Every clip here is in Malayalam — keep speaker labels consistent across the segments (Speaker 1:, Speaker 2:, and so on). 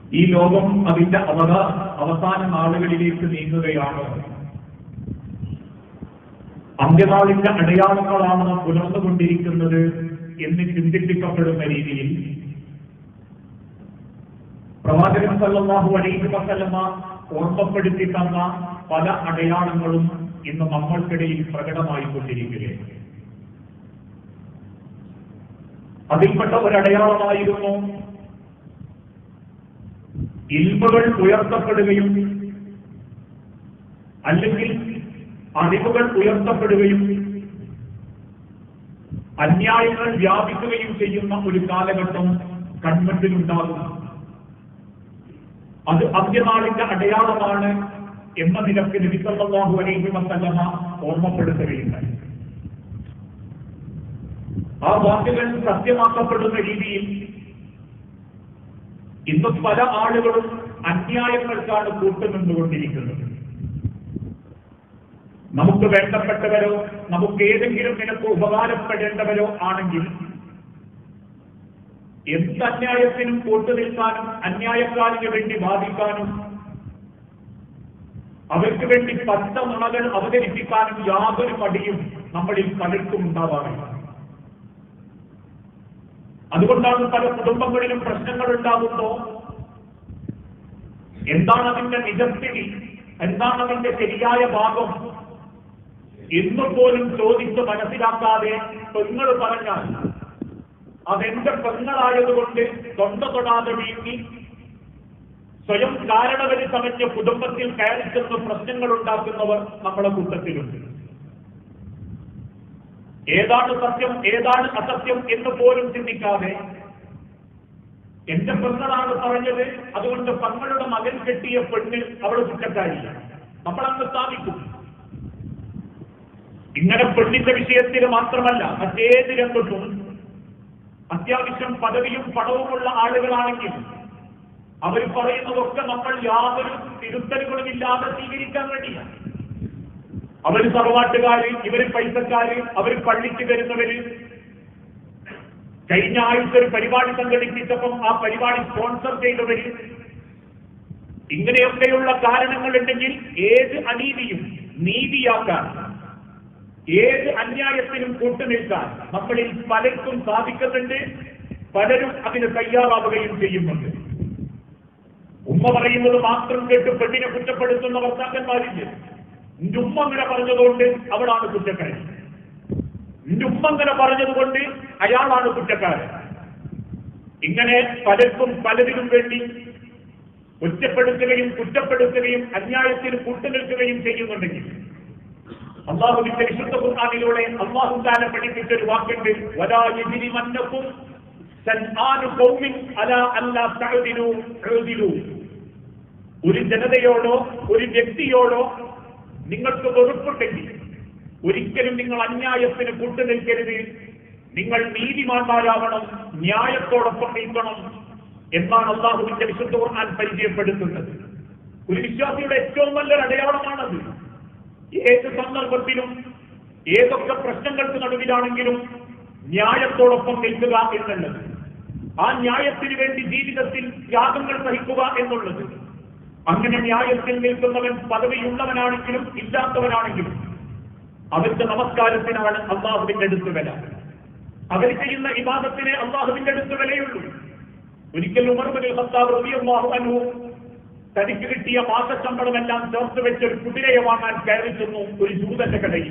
Speaker 1: ഈ ലോകം അതിന്റെ അവസാന നാളുകളിലേക്ക് നീങ്ങുകയാണ്. അന്ത്യനാളിന്റെ അടയാളങ്ങളാണ് പുലർന്നുകൊണ്ടിരിക്കുന്നത് എന്ന് ചിന്തിപ്പിക്കപ്പെടുന്ന രീതിയിൽ പ്രവാചകൻ സല്ലല്ലാഹു അലൈഹി വസല്ലമ ഓർമ്മപ്പെടുത്തി തന്ന പല അടയാളങ്ങളും ഇന്ന് നമ്മൾക്കിടയിൽ പ്രകടമായിക്കൊണ്ടിരിക്കുകയാണ്. അതിൽപ്പെട്ട ഒരടയാളമായിരുന്നു ഇൽമുകൾ ഉയർത്തപ്പെടുകയും അല്ലെങ്കിൽ അറിവുകൾ ഉയർത്തപ്പെടുകയും അന്യായങ്ങൾ വ്യാപിക്കുകയും ചെയ്യുന്ന ഒരു കാലഘട്ടം കൺമുന്നിലുണ്ടാകും. അത് അന്ത്യനാളിന്റെ അടയാളമാണ് എന്ന നിലക്ക് നബി സല്ലല്ലാഹു അലൈഹി വസല്ലമ ഓർമ്മപ്പെടുത്തുകയുണ്ടായി. ആ വാക്കുകൾ സത്യമാക്കപ്പെടുന്ന രീതിയിൽ ഇന്ന് പല ആളുകളും അന്യായങ്ങൾക്കാണ് കൂട്ടുനിന്നുകൊണ്ടിരിക്കുന്നത്. നമുക്ക് വേണ്ടപ്പെട്ടവരോ നമുക്ക് ഏതെങ്കിലും നിലക്ക് ഉപകാരപ്പെടേണ്ടവരോ ആണെങ്കിൽ എന്ത് അന്യായത്തിനും കൂട്ടുനിൽക്കാനും അന്യായക്കാരിന് വേണ്ടി വാദിക്കാനും അവർക്ക് വേണ്ടി പച്ച നുണകൾ അവതരിപ്പിക്കാനും യാതൊരു മടിയും നമ്മളിൽ പലർക്കും ഉണ്ടാവാറില്ല. അതുകൊണ്ടാണ് പല കുടുംബങ്ങളിലും പ്രശ്നങ്ങൾ ഉണ്ടാകുമ്പോൾ എന്താണ് അതിന്റെ നിജസ്ഥിതി, എന്താണ് അതിന്റെ ശരിയായ ഭാഗം എന്നുപോലും ചോദിച്ച് മനസ്സിലാക്കാതെ പെങ്ങൾ പറഞ്ഞാൽ അതെന്റെ പെങ്ങളായതുകൊണ്ട് തൊണ്ട തൊടാതെ വീങ്ങി സ്വയം കാരണവര് ചമഞ്ഞ കുടുംബത്തിൽ കയറിച്ചെന്ന് പ്രശ്നങ്ങൾ ഉണ്ടാക്കുന്നവർ നമ്മുടെ കൂട്ടത്തിലുണ്ട്. ഏതാണ് സത്യം ഏതാണ് അസത്യം എന്ന് പോലും ചിന്തിക്കാതെ എന്റെ പെങ്ങളാണ് പറഞ്ഞത്, അതുകൊണ്ട് പെങ്ങളുടെ മകൻ കെട്ടിയ പെണ്ണ് അവൾ കുറ്റക്കാരില്ല, നമ്മളങ്ങ് സ്ഥാപിക്കും. ഇങ്ങനെ പെണ്ണിന്റെ വിഷയത്തിൽ മാത്രമല്ല മറ്റേത് രംഗത്തും അത്യാവശ്യം പദവിയും പണവുമുള്ള ആളുകളാണെങ്കിൽ അവർ പറയുന്നതൊക്കെ നമ്മൾ യാതൊരു തിരുത്തലുകളുമില്ലാതെ സ്വീകരിക്കാൻ വേണ്ടിയാണ്. അവർ തറവാട്ടുകാര്, ഇവര് പൈസക്കാര്, അവർ പള്ളിക്ക് വരുന്നവര്. കഴിഞ്ഞ ആഴ്ച ഒരു പരിപാടി സംഘടിപ്പിച്ചപ്പം ആ പരിപാടി സ്പോൺസർ ചെയ്തവര്. ഇങ്ങനെയൊക്കെയുള്ള കാരണങ്ങളുണ്ടെങ്കിൽ ഏത് അനീതിയും നീതിയാക്കാൻ, ഏത് അന്യായത്തിനും കൂട്ടുനിൽക്കാൻ നമ്മളിൽ പലർക്കും സാധിക്കുന്നുണ്ട്. പലരും അതിന് തയ്യാറാവുകയും ചെയ്യുന്നുണ്ട്. ഉമ്മ പറയുന്നത് മാത്രം കേട്ട് പെണ്ണിനെ കുറ്റപ്പെടുത്തുന്ന ഭർത്താക്കന്മാരില്ല. എന്റെ ഉമ്മ അങ്ങനെ പറഞ്ഞതുകൊണ്ട് അവളാണ് കുറ്റക്കാരൻ, എന്റെ ഉമ്മ അങ്ങനെ പറഞ്ഞതുകൊണ്ട് അയാളാണ് കുറ്റക്കാരൻ. ഇങ്ങനെ പലർക്കും പലതിനും വേണ്ടി ഒറ്റപ്പെടുത്തുകയും കുറ്റപ്പെടുത്തുകയും അന്യായത്തിന് കൂട്ടുനിൽക്കുകയും ചെയ്യുന്നുണ്ടെങ്കിൽ അല്ലാഹുവിന്റെ വിശുദ്ധ ഖുർആനിലൂടെ അല്ലാഹു തആല പഠിപ്പിച്ച ഒരു വാക്കുണ്ട്, വലാ യജ്രിമന്നകും സൻആനു ഖൗമിൻ അലാ അല്ലാ തഅദിലു ഉദിലു. ഒരു ജനതയോടോ ഒരു വ്യക്തിയോടോ നിങ്ങൾക്ക് വെറുപ്പുണ്ടെങ്കിൽ ഒരിക്കലും നിങ്ങൾ അന്യായത്തിന് കൂട്ടുനിൽക്കരുത്. നിങ്ങൾ നീതിമാന്മാരാവണം, ന്യായത്തോടൊപ്പം നിൽക്കണം എന്നാണ് അല്ലാഹുവിന്റെ വിശുദ്ധ ഖുർആൻ പരിചയപ്പെടുത്തുന്നത്. ഒരു വിശ്വാസിയുടെ ഏറ്റവും നല്ലൊരു അടയാളമാണത്. ഏത് സന്ദർഭത്തിലും ഏതൊക്കെ പ്രശ്നങ്ങൾക്ക് നടുവിലാണെങ്കിലും ന്യായത്തോടൊപ്പം നിൽക്കുക എന്നുള്ളത്, ആ ന്യായത്തിന് വേണ്ടി ജീവിതത്തിൽ ത്യാഗങ്ങൾ സഹിക്കുക എന്നുള്ളത്. അങ്ങനെ ന്യായത്തിൽ നിൽക്കുന്നവൻ പദവിയുള്ളവനാണെങ്കിലും ഇല്ലാത്തവനാണെങ്കിലും അവരുടെ നമസ്കാരത്തിനാണ് അല്ലാഹുവിന്റെ അടുത്ത് വില. അവർ ചെയ്യുന്ന ഇബാദത്തിനെ അല്ലാഹുവിന്റെ അടുത്ത് വിലയുള്ളൂ. ഒരിക്കൽ ഉമർ ഇബ്നുൽ ഖത്താബ് റളിയല്ലാഹു അൻഹു തനിക്ക് കിട്ടിയ മാസശമ്പളമെല്ലാം ചേർത്ത് വെച്ച് ഒരു കുതിരയെ വാങ്ങാൻ കയറി ചെന്നു ഒരു ജൂതന്റെ കടയിൽ.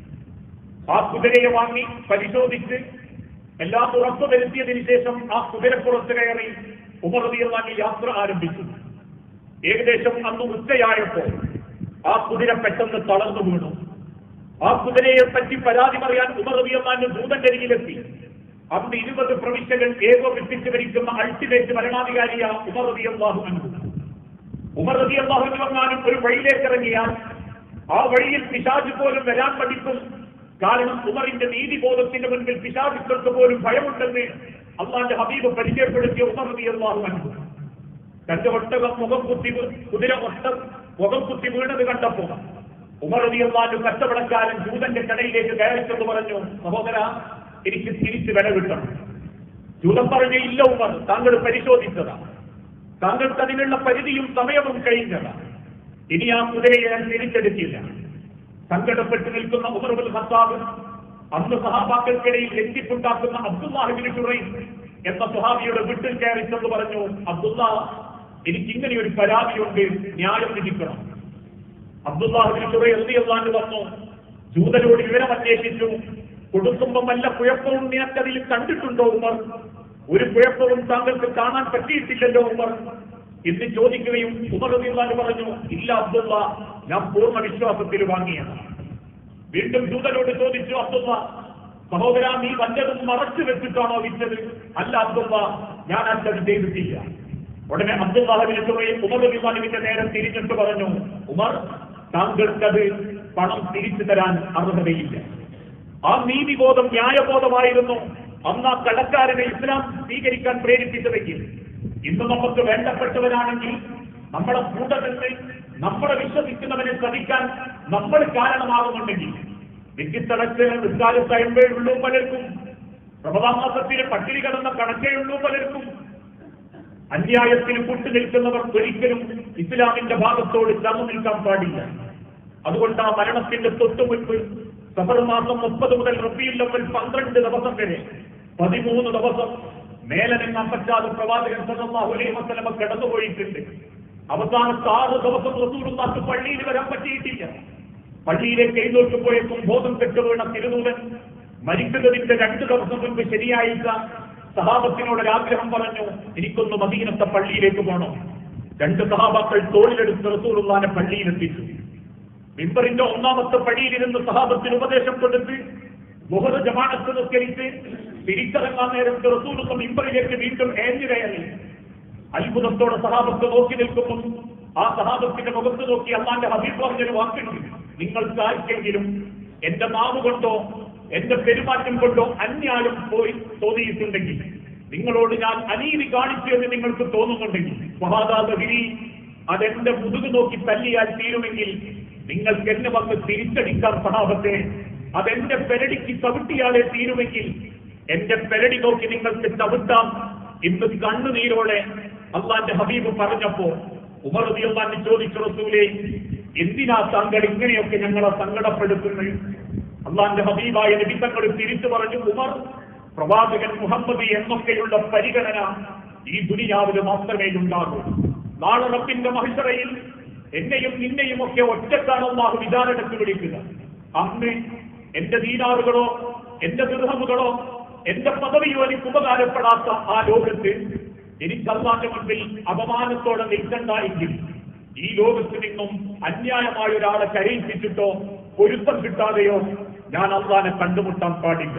Speaker 1: ആ കുതിരയെ വാങ്ങി പരിശോധിച്ച് എല്ലാം ഉറപ്പ് വരുത്തിയതിനു ശേഷം ആ കുതിരപ്പുറത്ത് കയറി ഉമർ റളിയല്ലാഹു അൻഹു യാത്ര ആരംഭിച്ചു. ഏകദേശം അന്ന് ഉച്ചയായപ്പോൾ ആ കുതിര പെട്ടെന്ന് തളർന്നു വീണു. ആ കുതിരയെ പറ്റി പരാതി പറയാൻ ഉമർ റളിയല്ലാഹു അൻഹു ജൂതന്റെ അരികിലെത്തി. അന്ന് 20 പ്രവിശ്യകൾ ഏകോപിപ്പിച്ച് ഭരിക്കുന്ന അൾട്ടിമേറ്റ് ഭരണാധികാരിയാണ് ഉമർ റളിയല്ലാഹു അൻഹു. ഉമർ റളിയല്ലാഹു അൻഹു എങ്ങാനും ഒരു വഴിയിലേക്ക് ഇറങ്ങിയാൽ ആ വഴിയിൽ പിശാച് പോലും വരാൻ പഠിക്കും. കാരണം ഉമറിന്റെ നീതിബോധത്തിന്റെ മുൻപിൽ പിശാചുക്കൾക്ക് പോലും ഭയമുണ്ടെന്ന് അല്ലാഹുവിന്റെ ഹബീബ് പരിചയപ്പെടുത്തിയ ഉമർ റളിയല്ലാഹു അൻഹു തന്റെ ഒട്ടകം മുഖം കുത്തി വീണത് കണ്ടപ്പോ ഉമർ റളിയല്ലാഹു അൻഹു കച്ചവടക്കാരൻ ജൂതന്റെ കടയിലേക്ക് കയറിച്ചെന്ന് പറഞ്ഞു, സഹോദര, എനിക്ക് തിരിച്ച് വില കിട്ടണം. ജൂതൻ പറഞ്ഞു, ഇല്ല ഉമർ, താങ്കൾ പരിശോധിച്ചതാ, താങ്കൾക്ക് അതിനുള്ള പരിധിയും സമയവും കഴിഞ്ഞതാണ്. ഇനി ആ കുതിരയെ ഞാൻ തിരിച്ചെടുക്കില്ല. സങ്കടപ്പെട്ട് നിൽക്കുന്ന ഉമർ ഇബ്നുൽ ഖത്താബ് അന്ന് സഹാബാക്കൾക്കിടയിൽ ലജ്ജിപ്പുണ്ടാക്കുന്ന അബ്ദുല്ലാഹ് ഇബ്നു ശുറൈം എന്ന സ്വഹാബിയുടെ വീട്ടിൽ കയറി ചെന്ന് പറഞ്ഞു, അബ്ദുല്ലാ, എനിക്കിങ്ങനെ ഒരു പരാതിയുണ്ട്, ന്യായം വിധിക്കണം. അബ്ദുല്ലാഹ് ഇബ്നു ശുറൈം റളിയല്ലാഹു അൻഹു വന്നു, ജൂതരോട് വിവരം അന്വേഷിച്ചു. കൊടുക്കുമ്പം വല്ല കുഴപ്പവും നിനക്കതിൽ കണ്ടിട്ടുണ്ടോ ഉമർ? ഒരു കുഴപ്പവും താങ്കൾക്ക് കാണാൻ പറ്റിയിട്ടില്ലല്ലോ ഉമർ എന്ന് ചോദിക്കുകയും ഉമർ റളിയല്ലാഹു അൻഹു പറഞ്ഞു, ഇല്ല അബ്ദുള്ള, ഞാൻ പൂർണ്ണ വിശ്വാസത്തിൽ വാങ്ങിയാണ്. വീണ്ടും ജൂതരോട് ചോദിച്ചു, അബ്ദുള്ള സഹോദര, നീ വല്ലതും മറച്ചു വെച്ചിട്ടാണോ വിറ്റത്? അല്ല അബ്ദുള്ള, ഞാൻ അത് ചെയ്തിട്ടില്ല. ഉടനെ അബ്ദുല്ലാഹ് ഇബ്നു ശുറൈം ഉമർ റളിയല്ലാഹു അൻഹുവിന്റെ നേരെ തിരിഞ്ഞിട്ട് പറഞ്ഞു, ഉമർ, താങ്കൾക്കത് പണം തിരിച്ചു തരാൻ അർഹതയില്ല. ആ നീതിബോധം, ന്യായബോധമായിരുന്നു അന്ന് ആ കടക്കാരനെ ഇസ്ലാം സ്വീകരിക്കാൻ പ്രേരിപ്പിച്ചതെങ്കിൽ ഇന്ന് നമുക്ക് വേണ്ടപ്പെട്ടവരാണെങ്കിൽ നമ്മുടെ കൂടെ നിന്ന് നമ്മളെ വിശ്വസിക്കുന്നവനെ ശ്രമിക്കാൻ നമ്മൾ കാരണമാകുന്നുണ്ടെങ്കിൽ വ്യക്തിസ്ഥലത്ത് നിസ്കാരത്ത് അയമ്പേയുള്ളൂ പലർക്കും, റമദാൻ മാസത്തിന് പട്ടിണി കിടന്ന കണക്കേയുള്ളൂ പലർക്കും. അന്യായത്തിന് കൂട്ടുനിൽക്കുന്നവർ ഒരിക്കലും ഇസ്ലാമിന്റെ ഭാഗത്തോട് ചേർന്നു നിൽക്കാൻ പാടില്ല. അതുകൊണ്ട് ആ മരണത്തിന്റെ തൊട്ടുമുൻപ് സഫർ മാസം 30 മുതൽ റബീഉൽ അവ്വൽ 12 ദിവസം വരെ 13 ദിവസം മേലനങ്ങാൻ പറ്റാതെ പ്രവാചകൻ സല്ലല്ലാഹു അലൈഹി വസല്ലം കടന്നുപോയിട്ടുണ്ട്. അവസാനത്തെ 6 ദിവസം റസൂലുള്ളാഹിക്ക് പള്ളിയിൽ വരാൻ പറ്റിയിട്ടില്ല. പള്ളിയിലേക്ക് എഴുന്നേറ്റ് പോയപ്പോൾ ബോധം കെട്ടു വീണ തിരുദൂതൻ മരിക്കുന്നതിന്റെ 2 ദിവസം മുൻപ് ശനിയാഴ്ച സഹാബത്തിനോട് ഒരാഗ്രഹം പറഞ്ഞു, എനിക്കൊന്ന് മദീനത്തെ പള്ളിയിലേക്ക് പോകണം. 2 സഹാബാക്കൾ തോളിലെടുത്ത് റസൂലുള്ളാഹിനെ പള്ളിയിലെത്തിച്ചു. മിമ്പറിന്റെ 1ാമത്തെ പടിയിലിരുന്ന് സഹാബത്തിന് ഉപദേശം കൊടുത്ത് മുഹർ ജമാഅത്ത് നിസ്കരിച്ച് തിരിച്ചിറങ്ങാൻ നേരത്ത് റസൂലുള്ള മിമ്പറിലേക്ക് വീണ്ടും ഏഞ്ഞുകയറി. അത്ഭുതത്തോടെ സഹാബത്ത് നോക്കി നിൽക്കുമ്പോൾ ആ സഹാബത്തിന്റെ മുഖത്ത് നോക്കി അല്ലാന്റെ ഹബീബ് പറഞ്ഞൊരു വാക്കുണ്ട്, നിങ്ങൾക്ക് ആർക്കെങ്കിലും എന്റെ നാവ് കൊണ്ടോ എന്റെ പെരുമാറ്റം കൊണ്ടോ അന്യായം പോയി തോന്നിയിട്ടുണ്ടെങ്കിൽ, നിങ്ങളോട് ഞാൻ അനീതി കാണിച്ചു എന്ന് നിങ്ങൾക്ക് തോന്നുന്നുണ്ടെങ്കിൽ, മഹാദാദഹിരി അതെന്റെ മുതുക് നോക്കി തല്ലിയാൽ തീരുമെങ്കിൽ നിങ്ങൾക്ക് എന്നെ വന്ന് തിരിച്ചടിക്കാൻ സഹാബത്തെ, അതെന്റെ പെരടിക്ക് ചവിട്ടിയാലേ തീരുമെങ്കിൽ എന്റെ പെരടി നോക്കി നിങ്ങൾക്ക് ചവിട്ടാം ഇന്ന് കണ്ണുനീരോടെ അള്ളാന്റെ ഹബീബ് പറഞ്ഞപ്പോ ഉമർ റളിയല്ലാഹു അൻഹു ചോദിച്ചു, റസൂലേ, എന്തിനാ താങ്കൾ ഇങ്ങനെയൊക്കെ ഞങ്ങളെ സങ്കടപ്പെടുത്തുന്നത്? അള്ളാന്റെ ഹബീബായ നബി തങ്ങൾ തിരിച്ചു പറഞ്ഞു, ഉമർ, പ്രവാചകൻ മുഹമ്മദ് എന്നൊക്കെയുള്ള പരിഗണന ഈ ദുനിയാവിൽ മാത്രമേ ഉണ്ടാകൂ. നാളെ റബ്ബിന്റെ മഹ്ശറയിൽ എന്നെയും നിന്നെയും ഒക്കെ ഒറ്റക്കാണ് അല്ലാഹു വിചാരണയ്ക്ക് വിളിക്കുക. അന്ന് എന്റെ ദീനാറുകളോ എന്റെ ദിർഹമുകളോ എന്റെ പദവിയോ എനിക്ക് ഉപകാരപ്പെടാത്ത ആ ലോകത്ത് എനിക്ക് അല്ലാഹുവിന്റെ മുൻപിൽ അപമാനത്തോടെ നിൽക്കണ്ട എങ്കിൽ ഈ ലോകത്ത് നിന്നും അന്യായമായ ഒരാളെ കരയിപ്പിച്ചിട്ടോ പൊരുത്തം കിട്ടാതെയോ ഞാൻ അല്ലാഹുവിനെ കണ്ടുമുട്ടാൻ പാടില്ല.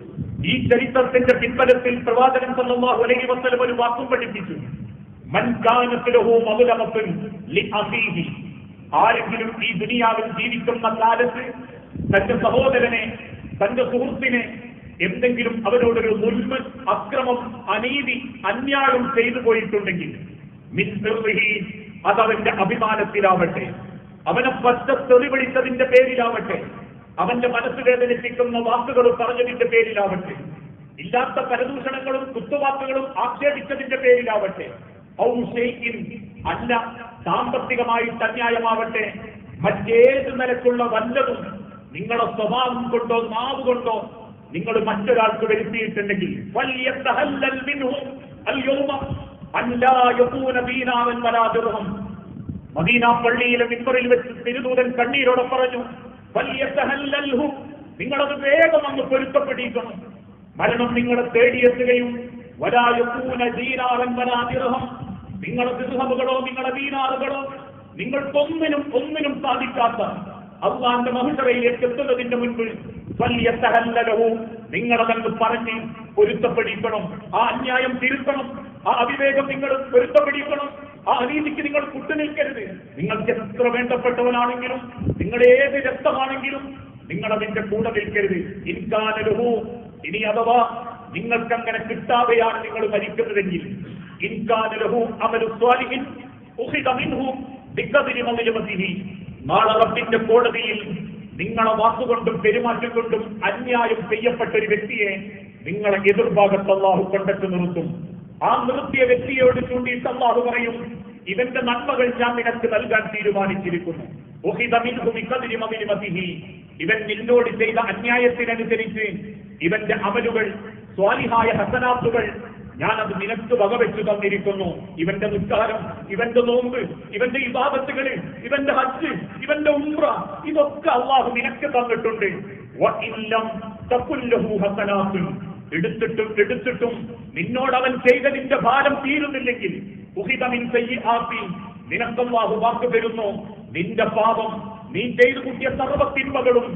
Speaker 1: ഈ ചരിത്രത്തിന്റെ പിൻബലത്തിൽ പ്രവാചകൻ സല്ലല്ലാഹു അലൈഹി വസല്ലം ഒരു വാക്കും പഠിപ്പിച്ചു, മൻ കാനത് ലഹു മദ്ലമത്തുൻ ലിഅഖീഹി. ആരെങ്കിലും ഈ ദുനിയാവിൽ ജീവിക്കുന്ന കാലത്ത് തന്റെ സഹോദരനെ, തന്റെ സുഹൃത്തിനെ എന്തെങ്കിലും അവരോടൊരു ദുൽമ്, അക്രമം, അനീതി, അന്യായം ചെയ്തു പോയിട്ടുണ്ടെങ്കിൽ മിൻ സിർരിഹി, അതവന്റെ അഭിമാനത്തിലാവട്ടെ, അവനെ പച്ച തെറി വിളിച്ചതിന്റെ പേരിലാവട്ടെ, അവന്റെ മനസ്സ് വേദനിപ്പിക്കുന്ന വാക്കുകൾ പറഞ്ഞതിന്റെ പേരിലാവട്ടെ, ഇല്ലാത്ത പരദൂഷണങ്ങളും കുത്തുവാക്കുകളും ആക്ഷേപിച്ചതിന്റെ പേരിലാവട്ടെ, ഔ ഷൈഇൻ, അല്ല സാമ്പത്തികമായിട്ട് അന്യായമാവട്ടെ, മറ്റേത് നിലക്കുള്ള വല്ലതും നിങ്ങളുടെ സ്വഭാവം കൊണ്ടോ നാവ് കൊണ്ടോ നിങ്ങൾ മറ്റൊരാൾക്ക് വരുത്തിയിട്ടുണ്ടെങ്കിൽ ഫൽയതഹല്ലൽ മിൻഹു അൽയൗമ അൻ ലാ യകൂന ദീനാറൻ വലാ ദിർഹം. മദീന പള്ളിയിലെ മിമ്പറിൽ വെച്ച് തിരുദൂതൻ കണ്ണീരോടെ പറഞ്ഞു, ഫൽയതഹല്ലൽഹു, നിങ്ങളത് വേഗം അങ്ങ് പൊരുത്തപ്പെട്ടിരിക്കണം. മരണം നിങ്ങളെ തേടിയെത്തുകയും വലാ യകൂന ദീനാറൻ വലാ ദിർഹം, നിങ്ങളുടെ ദിർഹമുകളോ നിങ്ങളുടെ ദീനാറുകളോ നിങ്ങൾക്കൊന്നിനും സാധിക്കാത്ത അല്ലാഹുവിന്റെ മഹ്ശറയിലേക്ക് എത്തുന്നതിന്റെ മുൻപ് ഫൽയതഹല്ലലഹു, നിങ്ങളതങ്ങ് പറഞ്ഞ് പൊരുത്തപ്പെടിക്കണം. ആ അന്യായം തിരുത്തണം, ആ അവിവേകം നിങ്ങൾ പൊരുത്തപ്പെടിക്കണം, ആ അനീതിക്ക് നിങ്ങൾ കൂട്ടുനിൽക്കരുത്. നിങ്ങൾക്ക് എത്ര വേണ്ടപ്പെട്ടവനാണെങ്കിലും, നിങ്ങളുടെ ഏത് രക്തമാണെങ്കിലും നിങ്ങൾ അതിന്റെ കൂടെ നിൽക്കരുത്. ഇൻകാനലഹു, ഇനി അഥവാ നിങ്ങൾക്കങ്ങനെ കിട്ടാതെയാണ് നിങ്ങൾ മരിക്കുന്നതെങ്കിൽ, ഇൻകാനലഹു അമലു സ്വാലിഹിൻ ഉഖിദ മിൻഹു ബിഖദ്രി മദ്ലമതിഹി, നാളെ റബ്ബിന്റെ കോടതിയിൽ നിങ്ങളെ വാക്കുകൊണ്ടും പെരുമാറ്റം കൊണ്ടും അന്യായം ചെയ്യപ്പെട്ട ഒരു വ്യക്തിയെ നിങ്ങളെ എതിർഭാഗത്ത് അല്ലാഹു കണ്ടെത്തി നിർത്തും. ആ നിർത്തിയ വ്യക്തിയോട് ചൂണ്ടിയിട്ട് അല്ലാഹു പറയും, ഇവന്റെ നന്മകൾ ഞാൻ നിനക്ക് നൽകാൻ തീരുമാനിച്ചിരിക്കുന്നു. ഇവൻ നിന്നോട് ചെയ്ത അന്യായത്തിനനുസരിച്ച് ഇവന്റെ അമലുകൾ, സ്വാലിഹായ ഹസനാത്തുകൾ ഞാനത് നിനക്ക് വകവെച്ചു തന്നിരിക്കുന്നു. ഇവന്റെ നിസ്കാരം, ഇവന്റെ നോമ്പ്, ഇവന്റെ ഇബാദത്തുകൾ, ഇവന്റെ ഹജ്ജ്, ഇവന്റെ ഉംറ, ഇതൊക്കെ അല്ലാഹു നിനക്ക് തന്നിട്ടുണ്ട്. എടുത്തിട്ടും നിന്നോടവൻ ചെയ്തതിന്റെ ഭാരം തീരുന്നില്ലെങ്കിൽ നിനക്കല്ലാഹു വാക്ക് തരുന്നു, നിന്റെ പാപം, നീ ചെയ്തു കൂട്ടിയ സർവ്വ തിന്മകളും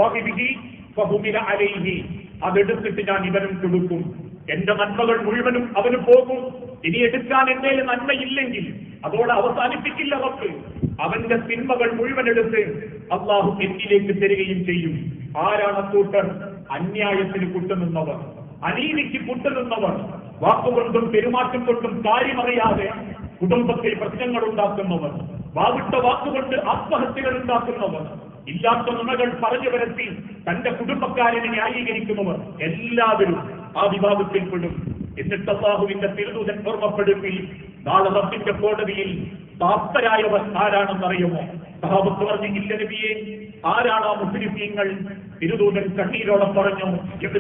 Speaker 1: അതെടുത്തിട്ട് ഞാൻ ഇവനും കൊടുക്കും. എന്റെ നന്മകൾ മുഴുവനും അവന് പോകും. ഇനി എടുക്കാൻ എന്റെ നന്മയില്ലെങ്കിൽ അതോടെ അവസാനിപ്പിക്കില്ല റബ്ബ്. അവന്റെ തിന്മകൾ മുഴുവൻ എടുത്ത് അല്ലാഹു എന്നിലേക്ക് തരികയും ചെയ്യും. ആരാണ് കൂട്ടർ? അന്യായത്തിന് കൂട്ടുനിന്നവർ, അനീതിക്ക് കൂട്ടുനിന്നവർ, വാക്കുകൊണ്ടും പെരുമാറ്റം കൊണ്ടും കാര്യമറിയാതെ കുടുംബത്തിൽ പ്രശ്നങ്ങൾ ഉണ്ടാക്കുന്നവർ, വാവിട്ട വാക്കുകൊണ്ട് ആത്മഹത്യകൾ ഉണ്ടാക്കുന്നവർ, ഇല്ലാത്ത നുണകൾ പറഞ്ഞു വരത്തി തന്റെ കുടുംബക്കാരനെ ന്യായീകരിക്കുന്നവർ എല്ലാവരും ആ വിഭാഗത്തിൽപ്പെടും. എന്നിട്ട് അല്ലാഹുവിന്റെ തിരുദൂതൻ ഓർമ്മപ്പെടുത്തി, നാളെ റബ്ബിന്റെ കോടതിയിൽ പ്രാപ്തരായവർ ആരാണെന്നറിയുമോ? സഹാബത്ത് പറഞ്ഞു, ഇല്ല നബിയേ, ആരാണ് ആ മുസ്ലിമീങ്ങൾ? തിരുദൂതൻ കണ്ണീരോടെ പറഞ്ഞു,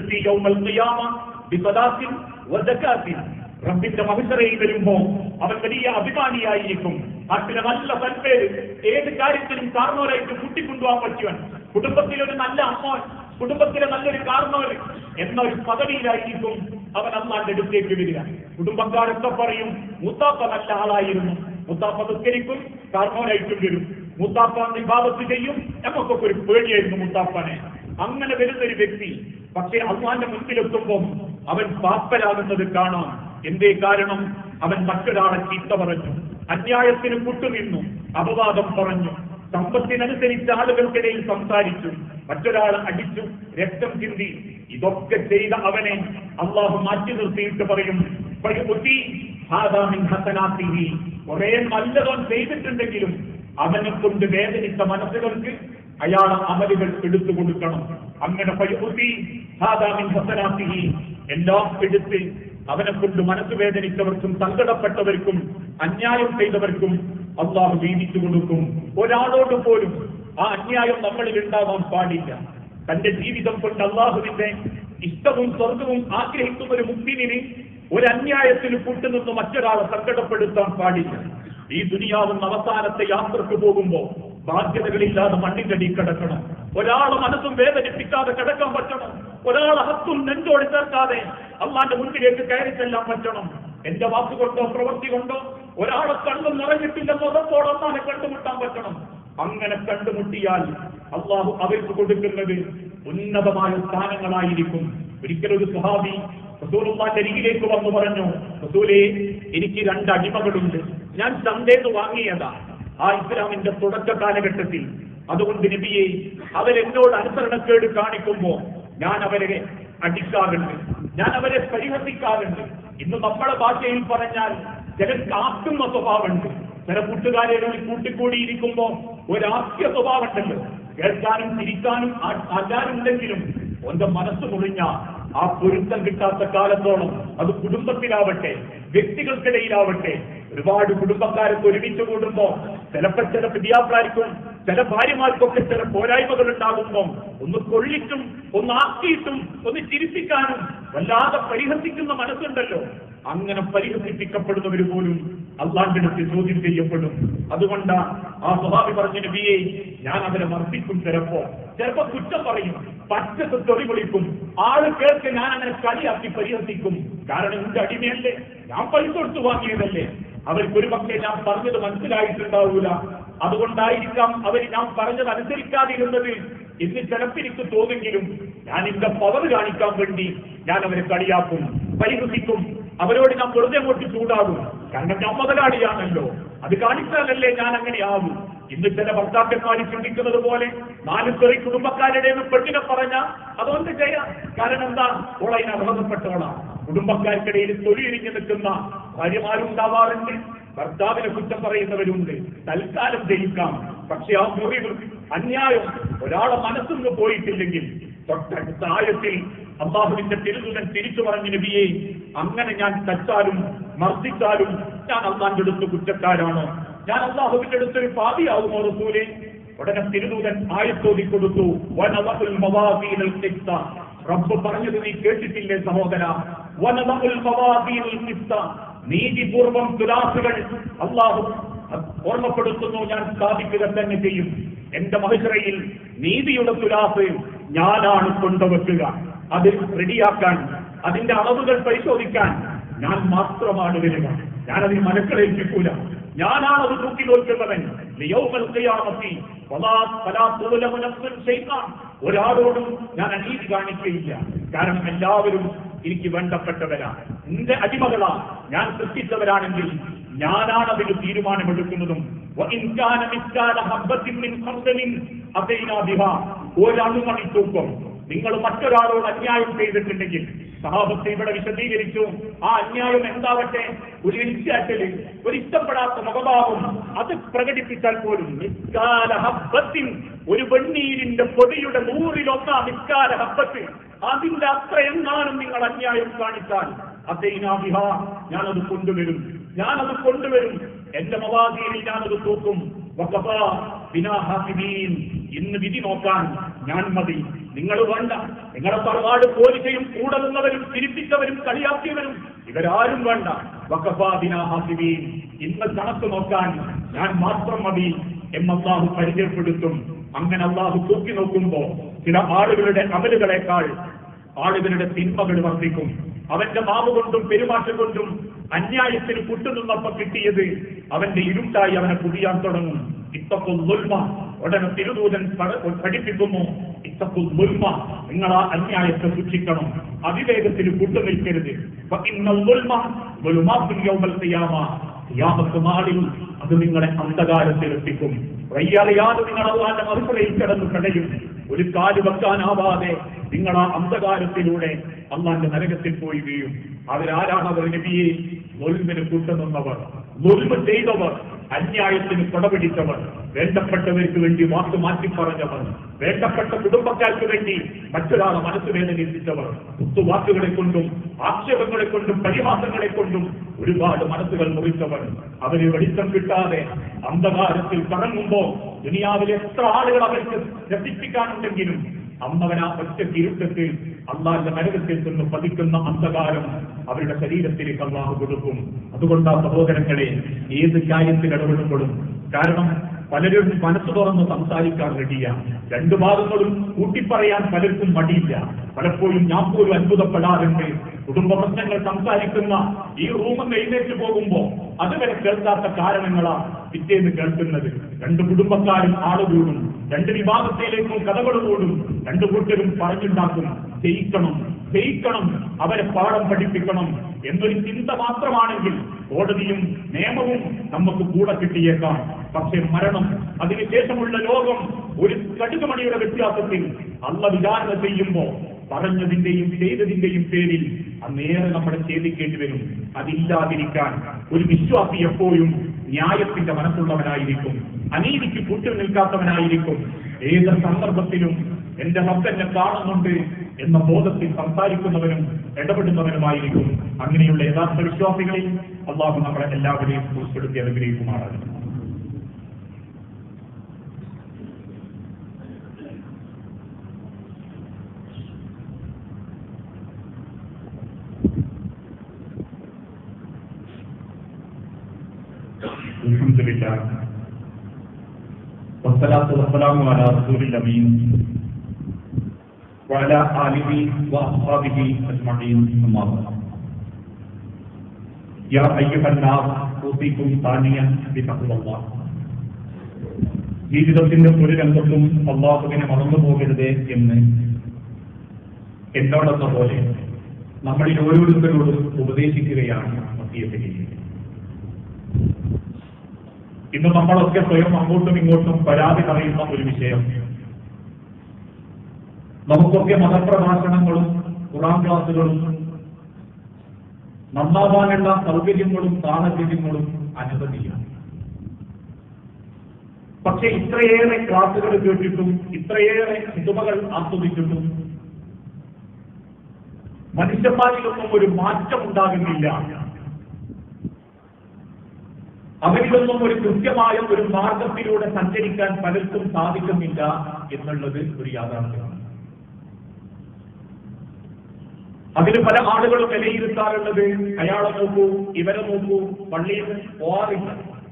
Speaker 1: റബ്ബിന്റെ മഹ്ശറയിൽ വരുമ്പോ അവൻ വലിയ അഭിമാനിയായിരിക്കും. നാട്ടിലെ നല്ല സൽപ്പേര്, ഏത് കാര്യത്തിനും കാരണവരായിട്ട് കൂട്ടിക്കൊണ്ടുപോകാൻ പറ്റിയവൻ, കുടുംബത്തിലൊരു നല്ല അമ്മോൻ, കുടുംബത്തിലെ നല്ലൊരു കാരണവർ എന്ന ഒരു പദവിയിലായിരിക്കും അവൻ അല്ലാന്റെ അടുത്തേക്ക് വരിക. കുടുംബക്കാരൊക്കെ പറയും, മൂത്താപ്പ നല്ല ആളായിരുന്നു, മൂത്താപ്പ നിസ്കരിക്കും, കാരണവരായിട്ടും വരും, മൂത്താപ്പ വിഭാഗത്ത് ചെയ്യും, നമുക്കൊക്കെ ഒരു പേടിയായിരുന്നു മൂത്താപ്പനെ. അങ്ങനെ വരുന്നൊരു വ്യക്തി പക്ഷേ അള്ളാന്റെ മുൻപിലെത്തുമ്പോൾ അവൻ പാപ്പരാകുന്നത് കാണാം. എന്തേ കാരണം? അവൻ മറ്റൊരാളെ ചീത്ത പറഞ്ഞു, അന്യായത്തിന് കൂട്ടുനിന്നു, അപവാദം പറഞ്ഞു, സമ്പത്തിനനുസരിച്ച് ആളുകൾക്കിടയിൽ സംസാരിച്ചു, മറ്റൊരാളെ അടിച്ചു, രക്തം ചിന്തി. ഇതൊക്കെ ചെയ്ത അവനെ അള്ളാഹു മാറ്റി നിർത്തിയിട്ട് പറയും, കുറെ നല്ലതോൻ ചെയ്തിട്ടുണ്ടെങ്കിലും അവനെ കൊണ്ട് വേദനിച്ച മനസ്സുകൾക്ക് അയാളെ അമലുകൾ എടുത്തു കൊടുക്കണം. അങ്ങനെ എല്ലാം എടുത്ത് അവനെ കൊണ്ട് മനസ്സ് വേദനിച്ചവർക്കും സങ്കടപ്പെട്ടവർക്കും അന്യായം ചെയ്തവർക്കും അള്ളാഹു വീതിച്ചു കൊടുക്കും. ഒരാളോട് പോലും ആ അന്യായം നമ്മളിൽ ഉണ്ടാവാൻ പാടില്ല. തന്റെ ജീവിതം കൊണ്ട് അള്ളാഹുവിന്റെ ഇഷ്ടവും സ്വർഗവും ആഗ്രഹിക്കുന്ന ഒരു മുസ്ലിമിന് ഒരു അന്യായത്തിന് കൂട്ടുനിന്ന് മറ്റൊരാളെ സങ്കടപ്പെടുത്താൻ പാടില്ല. ഈ ദുനിയാവുന്ന അവസാനത്തെ യാത്രക്ക് പോകുമ്പോ ബാധ്യതകളില്ലാതെ മണ്ണിന്റെ കിടക്കണം. ഒരാളെ മനസ്സും വേദനിപ്പിക്കാതെ കിടക്കാൻ പറ്റണം. ഒരാളെ ഹത്തും നെഞ്ചോട് ചേർക്കാതെ അള്ളാന്റെ മുൻപിലേക്ക് കയറി ചെല്ലാൻ പറ്റണം. എന്റെ വാക്കുകൊണ്ടോ പ്രവൃത്തി കൊണ്ടോ ഒരാളെ കണ്ണും നിറഞ്ഞിട്ടില്ലെന്നോ അതോടെ അള്ളാനെ കണ്ടുമുട്ടാൻ പറ്റണം. അങ്ങനെ കണ്ടുമുട്ടിയാൽ അള്ളാഹു അവർക്ക് കൊടുക്കുന്നത് ഉന്നതമായ സ്ഥാനങ്ങളായിരിക്കും. ഒരിക്കലൊരു സ്വഹാബി റസൂലുള്ളാഹിന്റെ അരികിലേക്ക് വന്നു പറഞ്ഞു, റസൂലേ, എനിക്ക് 2 അടിമകളുണ്ട്, ഞാൻ ചന്തേന്ന് വാങ്ങിയതാ ആ ഇസ്ലാമിന്റെ തുടക്ക കാലഘട്ടത്തിൽ. അതുകൊണ്ട് നബിയെ, അവരെന്നോട് അനുസരണക്കേട് കാണിക്കുമ്പോ ഞാൻ അവരെ അടിക്കാറുണ്ട്, ഞാൻ അവരെ പരിഹസിക്കാറുണ്ട്. ഇന്ന് നമ്മളെ ഭാഷയിൽ പറഞ്ഞാൽ ചില കാക്കുന്ന സ്വഭാവമുണ്ട്. ചില കൂട്ടുകാരെ കൂട്ടിക്കൂടിയിരിക്കുമ്പോ ഒരാസ്യ സ്വഭാവമുണ്ടല്ലോ, കേൾക്കാനും ചിരിക്കാനും ആചാരമുണ്ടെങ്കിലും ഒന്റെ മനസ്സ് മുറിഞ്ഞ ആ പൊരുത്തം കിട്ടാത്ത കാലത്തോളം, അത് കുടുംബത്തിലാവട്ടെ വ്യക്തികൾക്കിടയിലാവട്ടെ, ഒരുപാട് കുടുംബക്കാരൊക്കെ ഒരുമിച്ച് കൂടുമ്പോ ചിലപ്പോൾ ചില പിടിയാപ്ലാർക്കും ചില ഭാര്യമാർക്കൊക്കെ ചില പോരായ്മകൾ ഉണ്ടാകുമ്പോ ഒന്ന് കൊള്ളിച്ചും ഒന്ന് ആക്കിയിട്ടും ഒന്ന് ചിരിപ്പിക്കാനും വല്ലാതെ പരിഹസിക്കുന്ന മനസ്സുണ്ടല്ലോ. അങ്ങനെ പരിഹസിപ്പിക്കപ്പെടുന്നവർ പോലും അള്ളാന്റെ അടുത്ത് ചോദ്യം ചെയ്യപ്പെടും. അതുകൊണ്ടാ ആ സ്വഹാബി പറഞ്ഞ നബിയെ, ഞാൻ അവരെ മർദ്ദിക്കും, ചിലപ്പോ കുറ്റം പറയും, പച്ചത്ത് തൊടി വിളിക്കും, ആള് കേൾക്ക് ഞാൻ അങ്ങനെ കളിയാക്കി പരിഹസിക്കും. കാരണം എന്റെ അടിമയല്ലേ, ഞാൻ പൈസ കൊടുത്തു വാങ്ങിയതല്ലേ. അവർക്കൊരു പക്ഷേ ഞാൻ പറഞ്ഞത് മനസ്സിലായിട്ടുണ്ടാവൂല. അതുകൊണ്ടായിരിക്കാം അവർ ഞാൻ പറഞ്ഞത് അനുസരിക്കാതിരുന്നത് എന്ന് ചിലപ്പോൾ എനിക്ക് തോന്നെങ്കിലും ഞാൻ എന്റെ പവർ കാണിക്കാൻ വേണ്ടി ഞാൻ അവരെ കളിയാക്കും, പരിഹസിക്കും. അവരോട് ഞാൻ വെറുതെ അങ്ങോട്ട് ചൂടാകും. കാരണം ഞാൻ മുതലാളിയാണല്ലോ, അത് കാണിച്ചാലല്ലേ ഞാൻ അങ്ങനെ ആവും. ഇന്ന് ചില ഭർത്താക്കന്മാർ ചിന്തിക്കുന്നത് പോലെ 4 ചെറിയ കുടുംബക്കാരുടെ പെട്ടിനെ പറഞ്ഞ അതുകൊണ്ട് ചെയ്യാം. കാരണം എന്താ, ഓളതിനെ അർഹതപ്പെട്ടോളാം. കുടുംബക്കാർക്കിടയിൽ തൊഴിലിരിഞ്ഞു നിൽക്കുന്ന ഭാര്യമാരുണ്ടാവാറുണ്ട്, ഭർത്താവിനെ കുറ്റം പറയുന്നവരുണ്ട്. തൽക്കാലം ജയിക്കാം, പക്ഷെ ആ മുറിവ് അന്യായം ഒരാളെ മനസ്സൊന്നും പോയിട്ടില്ലെങ്കിൽ തൊട്ടടുത്ത ആയത്തിൽ അള്ളാഹുവിന്റെ തിരുദൂതൻ തിരിച്ചു പറഞ്ഞു, നബിയെ, അങ്ങനെ ഞാൻ തച്ചാലും മർദ്ദിച്ചാലും ഞാൻ അള്ളാന്റെ അടുത്ത് കുറ്റക്കാരാണോ? ഞാൻ അള്ളാഹുവിന്റെ അടുത്തൊരു പാപിയാകുമോ റസൂലേ? ഉടനെ തിരുദൂതൻ ആയത്തോതി കൊടുത്തു, വനദഉൽ മവാസീനൽ ഖിസ്ത. റബ്ബ് പറഞ്ഞത് നീ കേട്ടിട്ടില്ലേ സഹോദര? വനദഉൽ മവാസീനൽ ഖിസ്ത, നീതിപൂർവം തുലാസുകൾ അള്ളാഹു ഓർമ്മപ്പെടുത്തുന്നു, ഞാൻ സ്ഥാപിക്കുക തന്നെ ചെയ്യും. എന്റെ മഹ്ശറയിൽ നീതിയുടെ തുലാസ് ഞാനാണ് കൊണ്ടുവെക്കുക. അത് റെഡിയാക്കാൻ, അതിന്റെ അളവുകൾ പരിശോധിക്കാൻ ഞാൻ മാത്രമാണ് വരിക. ഞാനതിന് മനക്കളേൽപ്പിക്കൂല. ഞാനാണത് തൂക്കി നോക്കുന്നവൻ. ഒരാളോടും ഞാൻ അനീതി കാണിക്കുകയില്ല. കാരണം എല്ലാവരും എനിക്ക് വേണ്ടപ്പെട്ടവരാണ്, എന്റെ അടിമകളാ. ഞാൻ സൃഷ്ടിച്ചവരാണെങ്കിൽ ഞാനാണ് അതിന് തീരുമാനമെടുക്കുന്നതും. ഒരണുമണി തൂക്കം നിങ്ങൾ മറ്റൊരാളോട് അന്യായം ചെയ്തിട്ടുണ്ടെങ്കിൽ, സഹാബത്തെ ഇവിടെ വിശദീകരിച്ചു, ആ അന്യായം എന്താവട്ടെ, ഒരു ഇൻസാറ്റല്, ഒരു ഇഷ്ടപ്പെടാത്ത മുഖഭാവം അത് പ്രകടിപ്പിച്ചാൽ പോലും മിസ്കാല ഹബ്ബത്തിൻ, ഒരു വെണ്ണീരിന്റെ പൊടിയുടെ 100-1 മിസ്കാല ഹബ്ബത്ത്, അതിന്റെ അത്ര എങ്ങാനും നിങ്ങൾ അന്യായം കാണിച്ചാൽ അതൈനാബിഹ, ഞാനത് കൊണ്ടുവരും. എന്റെ മവാദീനിൽ ഞാനത് തൂക്കും. വഖഫാ ബിനാ ഹാഫിദീൻ, ഇന്ന് വിധി നോക്കാൻ ഞാൻ മതി, നിങ്ങൾ വേണ്ട. നിങ്ങളുടെ തറവാട് പോലിച്ചയും കൂടെ നിന്നവരും തിരിപ്പിച്ചവരും കളിയാക്കിയവരും ഇവരാരും വേണ്ട. വഖഫാ ബിനാ ഹാഫിദീൻ, ഇന്ന് കണക്ക് നോക്കാൻ ഞാൻ മാത്രം മതി എന്ന് അല്ലാഹു പരിചയപ്പെടുത്തും. അങ്ങനെ അല്ലാഹു തൂക്കി നോക്കുമ്പോ ചില ആളുകളുടെ അമലുകളെക്കാൾ ആളുകളുടെ തിന്മകൾ വർദ്ധിക്കും. അവന്റെ നാവ് കൊണ്ടും പെരുമാറ്റം കൊണ്ടും അന്യായത്തിന് കൂട്ടുനിന്നപ്പോ കിട്ടിയത് അവന്റെ ഇരുട്ടായി അവനെ പുതിയാൻ തുടങ്ങും. ഇത്തഖുൽ ദുൽമ, ഉടനെ തിരുദൂതൻ പഠിപ്പിക്കുന്നു, ഇത്തഖുൽ ദുൽമ, നിങ്ങൾ ആ അന്യായത്തെ സൂക്ഷിക്കണം, അവിവേകത്തിന് കൂട്ടുനിൽക്കരുത്. ഫഇന്നൽ ദുൽമ ദുൽമാത്തുൻ യൗമൽ ഖിയാമ, ഖിയാമത്ത് നാളിൽ അത് നിങ്ങളെ അന്ധകാരത്തിലെത്തിക്കും. വയ്യാതെയാതെ നിങ്ങൾ അല്ലാഹുവിന്റെ മറുപടിയിൽ കിടന്നു കടയും. ഒരു കാല് വെക്കാനാവാതെ നിങ്ങൾ ആ അന്ധകാരത്തിലൂടെ അല്ലാഹുവിന്റെ നരകത്തിൽ പോയി വീഴും. അവരാരാണ്? അവർ നബിയെ, ദുൽമിന് കൂട്ടുനിന്നവർ, ദുൽമ ചെയ്തവർ, അന്യായത്തിന് കൊടപിടിച്ചവർ, വേണ്ടപ്പെട്ടവർക്ക് വേണ്ടി വാക്ക് മാറ്റി പറഞ്ഞവർ, വേണ്ടപ്പെട്ട കുടുംബക്കാർക്ക് വേണ്ടി മറ്റൊരാളെ മനസ്സ് വേദനിപ്പിച്ചവർ, കുത്തുവാക്കുകളെ കൊണ്ടും ആക്ഷേപങ്ങളെ കൊണ്ടും പരിഹാസങ്ങളെ കൊണ്ടും ഒരുപാട് മനസ്സുകൾ മുറിച്ചവർ. അവര് വെളിച്ചം കിട്ടാതെ അന്ധകാരത്തിൽ കറങ്ങുമ്പോ ദുനിയാവിൽ എത്ര ആളുകൾ അവർക്ക് രക്ഷിപ്പിക്കാനുണ്ടെങ്കിലും അന്നവൻ ആ ഒറ്റ ഇരുട്ടത്തിൽ അള്ളാഹുവിന്റെ നരകത്തിൽ നിന്ന് പതിക്കുന്ന അന്ധകാരം അവരുടെ ശരീരത്തിലേക്ക് അള്ളാഹു കൊടുക്കും. അതുകൊണ്ട് ആ സഹോദരങ്ങളെ, ഏത് കാര്യത്തിൽ ഇടപെടുമ്പോഴും, കാരണം പലരും മനസ്സ് തുറന്ന് സംസാരിക്കാൻ റെഡിയാണ്, രണ്ടു ഭാഗങ്ങളും കൂട്ടിപ്പറയാൻ പലർക്കും മടിയില്ല. പലപ്പോഴും ഞാൻ പോലും അത്ഭുതപ്പെടാറുണ്ട്. കുടുംബ പ്രശ്നങ്ങൾ സംസാരിക്കുന്ന ഈ റൂമിൽ എഴുന്നേറ്റ് പോകുമ്പോ അതുവരെ കേൾക്കാത്ത കാരണങ്ങളാ പിറ്റേന്ന് കേൾക്കുന്നത്. രണ്ടു കുടുംബക്കാരും ആളുകൂടും, രണ്ട് വിഭാഗത്തിലേക്കും കഥകൾ കൂടും, രണ്ടു കൂട്ടരും പറഞ്ഞുണ്ടാക്കും, ജയിക്കണം, അവരെ പാഠം പഠിപ്പിക്കണം എന്നൊരു ചിന്ത മാത്രമാണെങ്കിൽ കോടതിയും നിയമവും നമുക്ക് കൂടെ കിട്ടിയേക്കാം. പക്ഷെ മരണം, അതിനുശേഷമുള്ള ലോകം ഒരു കടുകുമണിയുടെ വ്യത്യാസത്തിൽ അള്ളാഹ് വിചാരണ ചെയ്യുമ്പോ പറഞ്ഞതിന്റെയും ചെയ്തതിന്റെയും പേരിൽ അന്നേറെ നമ്മളെ ഛേദിക്കേണ്ടി വരും. അതില്ലാതിരിക്കാൻ ഒരു വിശ്വാസി എപ്പോഴും ന്യായത്തിന്റെ മനസ്സുള്ളവനായിരിക്കും, അനീതിക്ക് കൂട്ടു നിൽക്കാത്തവനായിരിക്കും. ഏത് സന്ദർഭത്തിലും എന്റെ റബ്ബ് എന്നെ കാണുന്നുണ്ട് എന്ന ബോധത്തിൽ സംസാരിക്കുന്നവനും ഇടപെടുന്നവനുമായിരിക്കും. അങ്ങനെയുള്ള യഥാർത്ഥ വിശ്വാസികളിൽ അള്ളാഹു നമ്മളെ എല്ലാവരെയും ഉൾപ്പെടുത്തി അനുഗ്രഹിക്കുമാറാണ്. അൽഹംദുലില്ലാഹ് വസ്സലാത്തു വസ്സലാമു അലാ റസൂലിൽ അമീൻ വഅലാ ആലിഹി വഅസ്ഹാബിഹി അജ്മഈൻ. അമ്മാ ബഅദ്. യാ അയ്യുഹൻ നാസ് ഊസികും താനിയൻ ബിതഖ്വല്ലാഹ്. ജീവിതത്തിന്റെ ഒരു രംഗത്തും അല്ലാഹുവിനെ മറന്നു പോകരുതേ എന്ന് എന്നോടെന്ന പോലെ നമ്മളിൽ ഓരോരുത്തരോടും ഉപദേശിക്കുകയാണ് വസിയത്ത് ചെയ്യുന്നത്. ഇന്ന് നമ്മളൊക്കെ സ്വയം അങ്ങോട്ടും ഇങ്ങോട്ടും പരാതി പറയുന്ന ഒരു വിഷയം, നമുക്കൊക്കെ മതപ്രഭാഷണങ്ങളും ഖുർആൻ ക്ലാസുകളും നന്നാവാനുള്ള സൗകര്യങ്ങളും സാഹചര്യങ്ങളും അനവധിയാണ്. പക്ഷെ ഇത്രയേറെ ക്ലാസുകൾ കേട്ടിട്ടും ഇത്രയേറെ സിനിമകൾ ആസ്വദിച്ചിട്ടും മനുഷ്യന്മാരിലൊന്നും ഒരു മാറ്റം ഉണ്ടാകുന്നില്ല. അവരിലൊന്നും ഒരു കൃത്യമായ ഒരു മാർഗത്തിലൂടെ സഞ്ചരിക്കാൻ പലർക്കും സാധിക്കുന്നില്ല എന്നുള്ളത് ഒരു യാഥാർത്ഥ്യമാണ്. അതിന് പല ആളുകളും വിലയിരുത്താറുള്ളത്, അയാളെ നോക്കൂ, ഇവരെ നോക്കൂ, പള്ളിയിൽ പോവാറില്ല,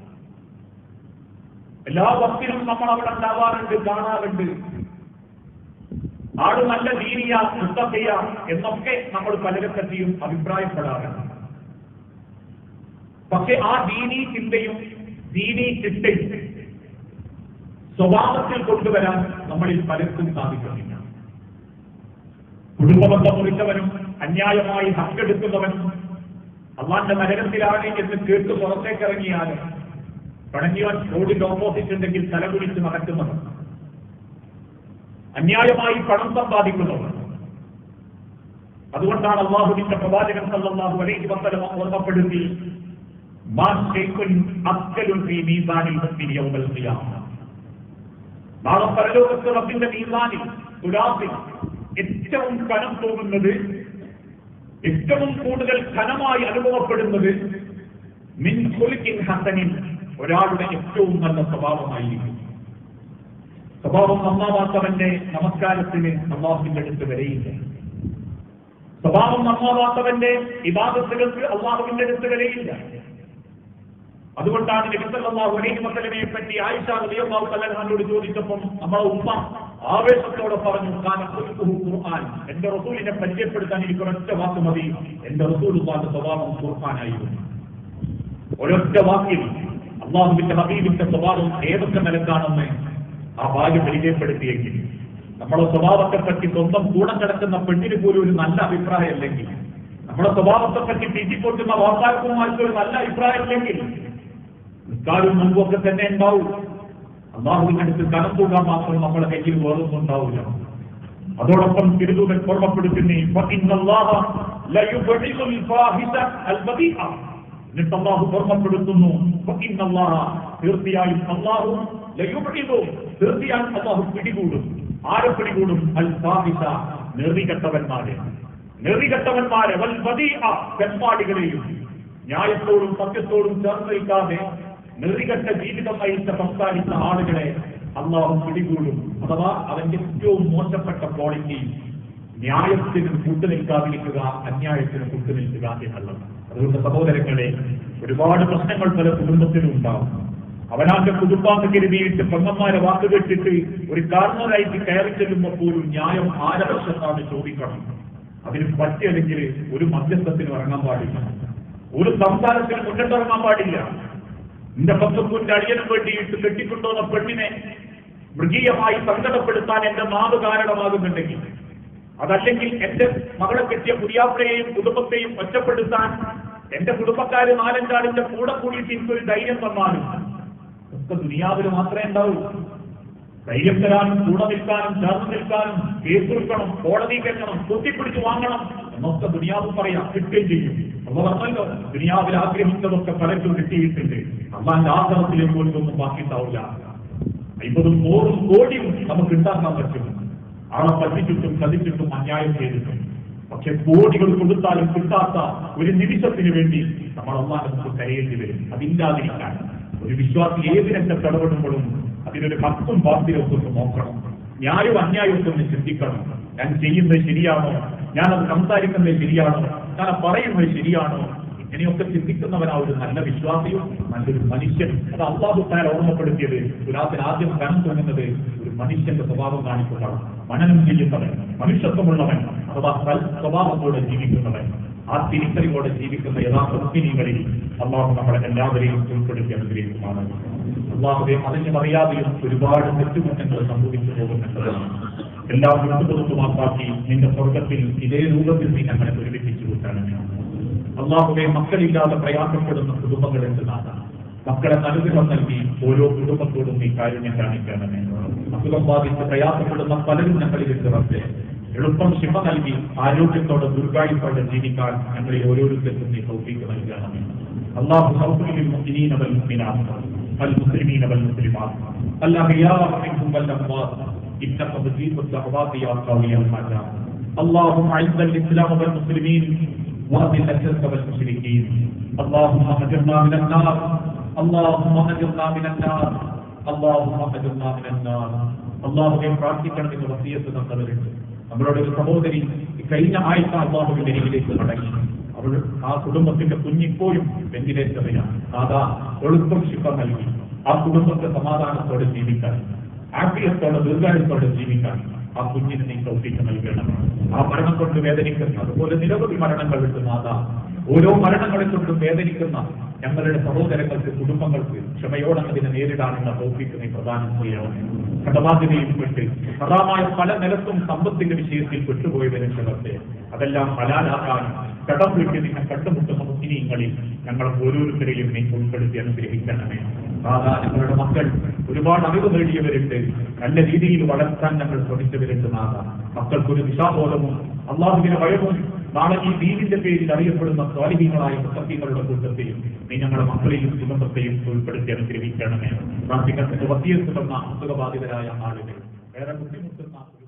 Speaker 1: എല്ലാ വക്തിലും നമ്മൾ അവിടെ ഉണ്ടാവാറുണ്ട്, കാണാറുണ്ട്, ആള് നല്ല ദീനിയ മുത്തഖിയ എന്നൊക്കെ നമ്മൾ പലരെ പറ്റിയും അഭിപ്രായപ്പെടാറുണ്ട്. പക്ഷെ ആ ദീനീ ചിന്തയും ദീനീ ചിട്ടയും സ്വഭാവത്തിൽ കൊണ്ടുവരാൻ നമ്മളിൽ പലർക്കും സാധിക്കുന്നില്ല. കുടുംബബന്ധം മുറിച്ചവനും അന്യായമായി ഹക്കെടുക്കുന്നവനും അള്ളാന്റെ നരകത്തിലാണ് എന്ന് കേട്ട് പുറത്തേക്കിറങ്ങിയാൽ പണഞ്ഞവൻ റോഡിന്റെ ഓപ്പോസിറ്റ് ഉണ്ടെങ്കിൽ തലകുലിച്ച് നടക്കുന്നവൻ, അന്യായമായി പണം സമ്പാദിക്കുന്നവർ. അതുകൊണ്ടാണ് അള്ളാഹുവിന്റെ പ്രവാചകൻ സല്ലല്ലാഹു അലൈഹി വസല്ലം ഓർമ്മപ്പെടുത്തി, നാളെ പരലോകത്ത് റബ്ബിന്റെ മീസാനിൽ തുലാസിൽ ഏറ്റവും കനം തോന്നുന്നത്, ഏറ്റവും കൂടുതൽ ഘനമായി അനുഭവപ്പെടുന്നത് മിൻ ഖുൽഖിൻ ഹസനിൻ, ഒരാളുടെ ഏറ്റവും നല്ല സ്വഭാവമായിരിക്കും. സ്വഭാവം നന്നാവാത്തവന്റെ നമസ്കാരത്തിന് അള്ളാഹുവിന്റെ അടുത്ത് വരെയില്ല. സ്വഭാവം നന്നാവാത്തവന്റെ ഇബാദത്തുകൾക്ക് അള്ളാഹുവിന്റെ അടുത്ത് വരെയില്ല. അതുകൊണ്ടാണ് നബി സല്ലല്ലാഹു അലൈഹി വസല്ലമയെ പറ്റി ആയിഷ റളിയല്ലാഹു തആലയോട് ചോദിച്ചപ്പോൾ നമ്മുടെ ഉമ്മ ആവേശത്തോടെ പറഞ്ഞു, കാന ഖുൽഖുഹു ഖുർആൻ, എന്റെ റസൂലിനെ പരിചയപ്പെടുത്താൻ എനിക്ക് ഒരൊറ്റ വാക്ക് മതി, എന്റെ റസൂലുള്ളാഹിന്റെ സ്വഭാവം ഖുർആനായിരുന്നു. ഒരൊറ്റ വാക്കിൽ അള്ളാഹുവിന്റെ ഹബീബിന്റെ സ്വഭാവം ഏതൊക്കെ നിലക്കാണെന്ന് ആ ഭാര്യ പരിചയപ്പെടുത്തിയെങ്കിൽ, നമ്മുടെ സ്വഭാവത്തെ പറ്റി സ്വന്തം കൂടെ കിടക്കുന്ന പെണ്ണിന് പോലും ഒരു നല്ല അഭിപ്രായം ഇല്ലെങ്കിൽ, നമ്മുടെ സ്വഭാവത്തെ പറ്റി തീറ്റിക്കൊണ്ടുന്ന വാർത്താക്കന്മാർക്ക് ഒരു നല്ല അഭിപ്രായം ഇല്ലെങ്കിൽ, നിസ്കാരവും മുമ്പൊക്കെ തന്നെ ഉണ്ടാവും. അള്ളാഹുവിന്റെ അടുത്ത് കനം തൂകാൻ മാത്രം നമ്മുടെ കയ്യിൽ വേറൊന്നും ഉണ്ടാവില്ല. അതോടൊപ്പം തിരുദൂതൻ ഓർമ്മപ്പെടുത്തുന്നേ, എന്നിട്ട് അള്ളാഹു ഓർമ്മപ്പെടുത്തുന്നു, തീർച്ചയായും അള്ളാഹു തീർച്ചയായും അള്ളാഹു പിടികൂടും. ആരെ പിടികൂടും? അൽ ഫാഹിഷ, നെറികെട്ടവന്മാരെ, വൽ ബദീഅ, തെമ്മാടികളെയും. ന്യായത്തോടും സത്യത്തോടും ചേർന്ന് നിൽക്കാതെ നെറികെട്ട ജീവിതം നയിച്ച സംസാരിച്ച ആളുകളെ അള്ളാഹു പിടികൂടും. അഥവാ അവന്റെ ഏറ്റവും മോശപ്പെട്ട ക്വാളിറ്റി ന്യായത്തിന് കൂട്ടുനിൽക്കാതിരിക്കുക, അന്യായത്തിന് കൂട്ടുനിൽക്കുക എന്നുള്ളത്. അതുകൊണ്ട് സഹോദരങ്ങളെ, ഒരുപാട് പ്രശ്നങ്ങൾ പല കുടുംബത്തിലും ഉണ്ടാവും. അവനാന്റെ കുടുംബാന്ന് കരുതിയിട്ട് പെങ്ങന്മാരെ വാക്കുകെട്ടിട്ട് ഒരു കാരണരായിട്ട് കയറി ചെല്ലുമ്പോൾ പോലും ന്യായം ആരവശത്താണ് ചോദിക്കണം. അതിന് പറ്റിയല്ലെങ്കിൽ ഒരു മധ്യസ്ഥത്തിന് ഇറങ്ങാൻ പാടില്ല, ഒരു സംസാരത്തിന് മുന്നിട്ടിറങ്ങാൻ പാടില്ല. എന്റെ പക്കപ്പൂന്റെ അടിയനും വേണ്ടിയിട്ട് കെട്ടിക്കൊണ്ടുവന്ന പെണ്ണിനെ മൃഗീയമായി സങ്കടപ്പെടുത്താൻ എന്റെ നാവ് കാരണമാകുന്നുണ്ടെങ്കിൽ, അതല്ലെങ്കിൽ എന്റെ മകളെ കെട്ടിയ പുതിയാപ്പിളയെയും കുടുംബത്തെയും ഒറ്റപ്പെടുത്താൻ എന്റെ കുടുംബക്കാര് നാലഞ്ചാളിന്റെ കൂടെ കൂടിയിട്ട് എനിക്കൊരു ധൈര്യം തന്നാലും ഒക്കെ ദുനിയാവിൽ മാത്രമേ ഉണ്ടാവൂ. ധൈര്യം തരാനും കൂടെ നിൽക്കാനും ചേർന്ന് നിൽക്കാനും കേസ് കൊടുക്കണം, കോടതി കെട്ടണം, കൂട്ടിപ്പിടിച്ച് വാങ്ങണം എന്നൊക്കെ ദുനിയാവ് പറയാം, കിട്ടുകയും ചെയ്യും. അപ്പൊ പറഞ്ഞല്ലോ, ദുനിയാവിൽ ആഗ്രഹിച്ചതൊക്കെ പലർക്കും കിട്ടിയിട്ടുണ്ട്. അള്ളാന്റെ ആഗ്രഹത്തിലേക്ക് പോലും ബാക്കി ഉണ്ടാവില്ല. 50 100 കോടിയും നമുക്ക് ഉണ്ടാക്കാൻ പറ്റും, ആളെ പറ്റിച്ചിട്ടും ചതിച്ചിട്ടും അന്യായം ചെയ്തിട്ടും. പക്ഷെ കോടികൾ കൊടുത്താലും കിട്ടാത്ത ഒരു നിമിഷത്തിന് വേണ്ടി നമ്മൾ അള്ളാഹ് നമുക്ക് കരയേണ്ടി വരും. അതില്ലാതിരിക്കാൻ ഒരു വിശ്വാസി ഏത് രംഗത്ത് ഇടപെടുമ്പോഴും അതിനൊരു ഹക്കും ബാധ്യതയൊക്കെ ഒന്ന് നോക്കണം, ന്യായവും അന്യായവും ഒന്ന് ചിന്തിക്കണം. ഞാൻ ചെയ്യുന്നത് ശരിയാണോ, ഞാനത് സംസാരിക്കുന്നത് ശരിയാണോ, ഞാൻ പറയുന്നത് ശരിയാണോ, ഇങ്ങനെയൊക്കെ ചിന്തിക്കുന്നവനാ ഒരു നല്ല വിശ്വാസിയും നല്ലൊരു മനുഷ്യൻ. അത് അല്ലാഹു തആല ഓർമ്മപ്പെടുത്തിയത്, ഖുർആനിൽ ആദ്യം കനം തോന്നുന്നത് ഒരു മനുഷ്യന്റെ സ്വഭാവം കാണിക്കുന്നവൻ, മനനം ചെയ്യുന്നവൻ, മനുഷ്യത്വമുള്ളവൻ, അഥവാ സ്വഭാവത്തോടെ ജീവിക്കുന്നവൻ, ആ തിരിച്ചറിവോടെ ജീവിക്കുന്ന യഥാർത്ഥ മുസ്ലിങ്ങളിൽ അള്ളാഹു നമ്മളെ എല്ലാവരെയും ഉൾപ്പെടുത്തി അനുഗ്രഹിക്കുമാണ്. അള്ളാഹുവെ, അതിന് അറിയാതെയും ഒരുപാട് തെറ്റുകുറ്റങ്ങൾ സംഭവിച്ചു പോകുന്നുള്ളതാണ്. എല്ലാം വിട്ടുപുറത്തുമാക്കി നിന്റെ സ്വർഗത്തിൽ ഇതേ രൂപത്തിൽ നീ ഞങ്ങളെ ഒരുമിപ്പിച്ചു കൂട്ടാനാണ്. അള്ളാഹുവെ, മക്കളില്ലാതെ പ്രയാസപ്പെടുന്ന കുടുംബങ്ങളുണ്ട് നാഥ. മക്കളെ അനുഗ്രഹം നൽകി ഓരോ കുടുംബത്തോടും നീ കാരുണ്യം കാണിക്കണമേ. അസുഖം ബാധിച്ച് പ്രയാസപ്പെടുന്ന പലരും ഞങ്ങളിലേക്ക് റബ്ബേ എളുപ്പം ശിഫ നൽകി ആരോഗ്യത്തോടെ ദീർഘായുസ്സോടെ ജീവിക്കാൻ ഞങ്ങളിൽ ഓരോരുത്തർക്കും നീ തൗഫീഖ് നൽകണമേ. അല്ലാഹു ഖൗഫുലിൽ മുഅ്മിനീന വൽ മുഅ്മിനാത്ത് വൽ മുസ്ലിമീന വൽ മുസ്ലിമാത്ത് അൽഅഹ്യാഅ മിൻഹും വൽ അംവാത്ത് ഇന്നക മുജീബുദ് ദഅവാതി യാ ഖവിയ്യൽ ഹജാത്ത് اللهم اعز الاسلام والمسلمين واذل الشرك والمشركين اللهم اجرنا من النار اللهم اجرنا من النار اللهم اجرنا من النار അള്ളാഹുവെ പ്രാർത്ഥിക്കണമെന്ന് വസിയത്ത് തന്നവരുണ്ട്. നമ്മളോട് ഒരു സഹോദരി കഴിഞ്ഞ ആഴ്ച അള്ളാഹുവിന്റെ അരികിലേക്ക് മടങ്ങി. അവൾ ആ കുടുംബത്തിന്റെ കുഞ്ഞിപ്പോഴും വെന്റിലേറ്ററിലാണ്. അതാ എളുപ്പം ശിഫ നൽകി ആ കുടുംബത്തെ സമാധാനത്തോടെ ജീവിക്കാൻ, ആഫിയത്തോടെ ദീർഘായുത്തോടെ ജീവിക്കാൻ ആ കുഞ്ഞിന് നീ തൗഫീഖ് നൽകണം. ആ മരണം കൊണ്ട് വേദനിക്കുന്ന, അതുപോലെ നിരവധി മരണങ്ങൾ കിട്ടുന്ന ഓരോ മരണങ്ങളെ കൊണ്ടും വേദനിക്കുന്ന ഞങ്ങളുടെ സഹോദരങ്ങൾക്ക്, കുടുംബങ്ങൾക്ക് ക്ഷമയോടെ അതിനെ നേരിടാനുള്ള തൗഫീഖ് നീ പ്രദാനം ചെയ്യണം. കടബാധ്യതയിൽ പെട്ട് ഹറാമായ പല നിലത്തും സമ്പത്തിന്റെ വിഷയത്തിൽ പെട്ടുപോയതിനെ ചിലർത്തെ അതെല്ലാം ഹലാലാക്കാനും കടം വീട്ടി നിങ്ങൾ കണ്ടുമുട്ടുന്ന മുസ്ലിങ്ങളിൽ ഞങ്ങൾ ഓരോരുത്തരെയും നീ ഉൾപ്പെടുത്തി അനുഗ്രഹിക്കണമേ. ഞങ്ങളുടെ മക്കൾ ഒരുപാട് അറിവ് നേടിയവരുണ്ട്, നല്ല രീതിയിൽ വളർത്താൻ ഞങ്ങൾ ശ്രമിച്ചവരുണ്ട്. മക്കൾക്കൊരു ദിശാബോധവും അള്ളാഹുവിന്റെ ഭയവും നാളെ ഈ ദീനിന്റെ പേരിൽ അറിയപ്പെടുന്ന സ്വാലിഹീങ്ങളായ മുത്തഖീങ്ങളുടെ കൂട്ടത്തെയും നീ ഞങ്ങളുടെ മക്കളെയും കുടുംബത്തെയും ഉൾപ്പെടുത്തി അനുഗ്രഹിക്കണമേ. പ്രാർത്ഥിക്കുന്ന വസിയത്ത് തന്ന അസുഖബാധിതരായ ആളുകൾ, വേറെ ബുദ്ധിമുട്ടുന്ന